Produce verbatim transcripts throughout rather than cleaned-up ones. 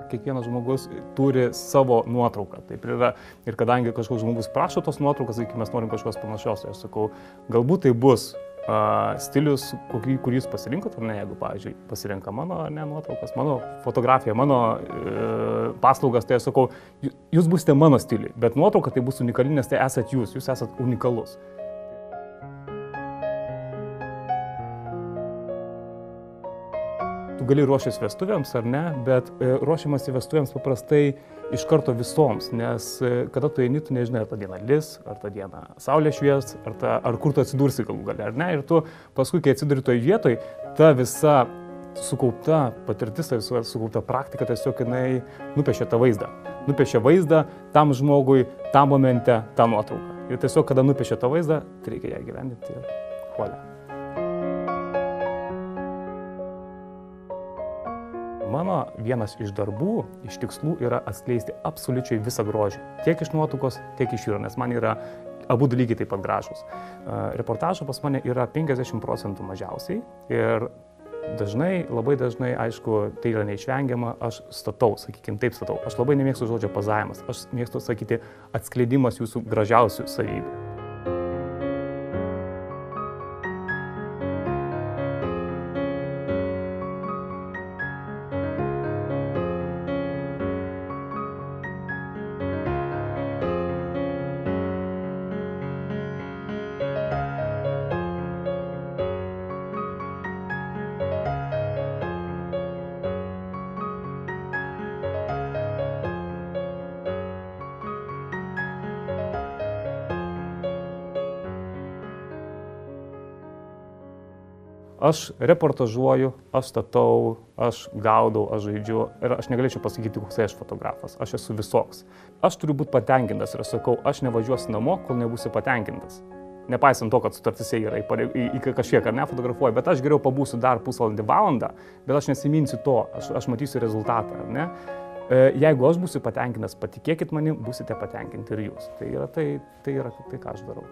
kiekvienas žmogus turi savo nuotrauką. Taip ir yra. Ir kadangi kažkoks žmogus prašo tos nuotraukas, sakykime, mes norim kažkokios panašios, tai aš sakau, galbūt tai bus uh, stilius, kurį, kurį jūs pasirinkot, ar ne, jeigu, pavyzdžiui, pasirenka mano ne, nuotraukas, mano fotografiją, mano uh, paslaugas, tai aš sakau, jūs būsite mano stiliui, bet nuotrauka tai bus unikali, nes tai esat jūs, jūs esat unikalus. Tu gali ruoštis vestuvėms ar ne, bet ruošiamasi vestuvėms paprastai iš karto visoms, nes kada tu eini, tu nežinai, ar tą dieną lis, ar tą dieną saulė švies, ar, ta, ar kur tu atsidursi galų gale, ar ne. Ir tu paskui, kai atsiduri toj vietoj, ta visa sukaupta patirtis, ta visa sukaupta praktika tiesiog jinai nupiešia tą vaizdą. Nupiešia vaizdą tam žmogui, tam momente, tą nuotrauką. Ir tiesiog, kada nupiešia tą vaizdą, tai reikia ją gyvendinti ir huolia. Mano vienas iš darbų, iš tikslų yra atskleisti absoliučiai visą grožį. Tiek iš nuotraukos, tiek iš vyro, nes man yra abu dalykai taip pat gražus. Reportažo pas mane yra penkiasdešimt procentų mažiausiai ir dažnai, labai dažnai, aišku, tai yra neišvengiama, aš statau, sakykime, taip statau. Aš labai nemėgstu žodžio pozavimas, aš mėgstu sakyti atskleidimas jūsų gražiausių savybių. Aš reportažuoju, aš statau, aš gaudau, aš žaidžiu ir aš negalėčiau pasakyti, koks aš fotografas, aš esu visoks. Aš turiu būti patenkintas ir aš sakau, aš nevažiuosiu namo, kol nebūsiu patenkintas. Nepaisant to, kad sutartise yra į, į, į kažkiek ar nefotografuoju, bet aš geriau pabūsiu dar pusvalandį valandą, bet aš nesiminsiu to, aš, aš matysiu rezultatą, ar ne? Jeigu aš būsiu patenkintas, patikėkit manim, būsite patenkinti ir jūs. Tai yra tai, tai, yra, tai ką aš darau.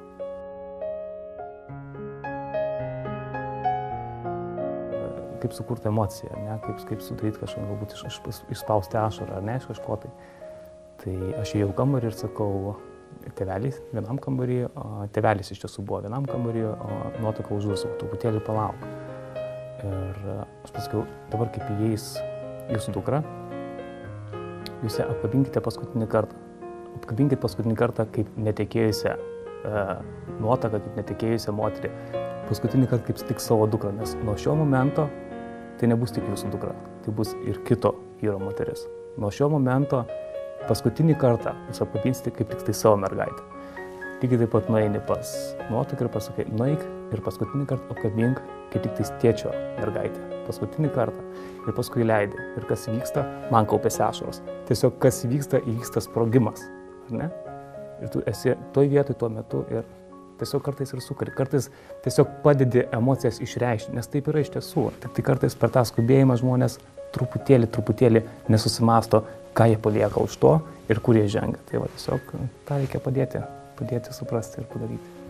Kaip sukurti emociją, ne? Kaip, kaip sudaryti kažką, galbūt iš, iš, išspausti ašarą, ar ne, iš kažko tai. Tai aš įėjau kambarį ir sakau, tėvelis vienam kambarį, o tėvelis iš tiesų buvo vienam kambarį, o nuotrauką užduosiu, truputėlį palauk. Ir aš pasakiau, dabar kaip įeis jūsų dukra, jūs ją apkabinkite paskutinį kartą. Apkabinkite paskutinį kartą kaip netekėjusią e, nuotaką, kaip netekėjusią moterį. Paskutinį kartą kaip tik savo dukrą, nes nuo šio momento tai nebus tik jūsų dukra, tai bus ir kito vyro moteris. Nuo šio momento paskutinį kartą jūs apkabinsite kaip tik tai savo mergaitę. Lygiai taip pat nueini pas nuotaką ir pasakai, nueik ir paskutinį kartą apkabink kaip tik tai tėčio mergaitę. Paskutinį kartą. Ir paskui leidi. Ir kas vyksta, man kaupėsi ašaros. Tiesiog kas vyksta, įvyksta sprogimas. Ar ne? Ir tu esi toj vietoj tuo metu ir tiesiog kartais ir sukari, kartais tiesiog padedi emocijas išreikšti, nes taip yra iš tiesų. Tik tai kartais per tą skubėjimą žmonės truputėlį, truputėlį nesusimasto, ką jie palieka už to ir kur jie žengia. Tai va tiesiog tą reikia padėti, padėti suprasti ir padaryti.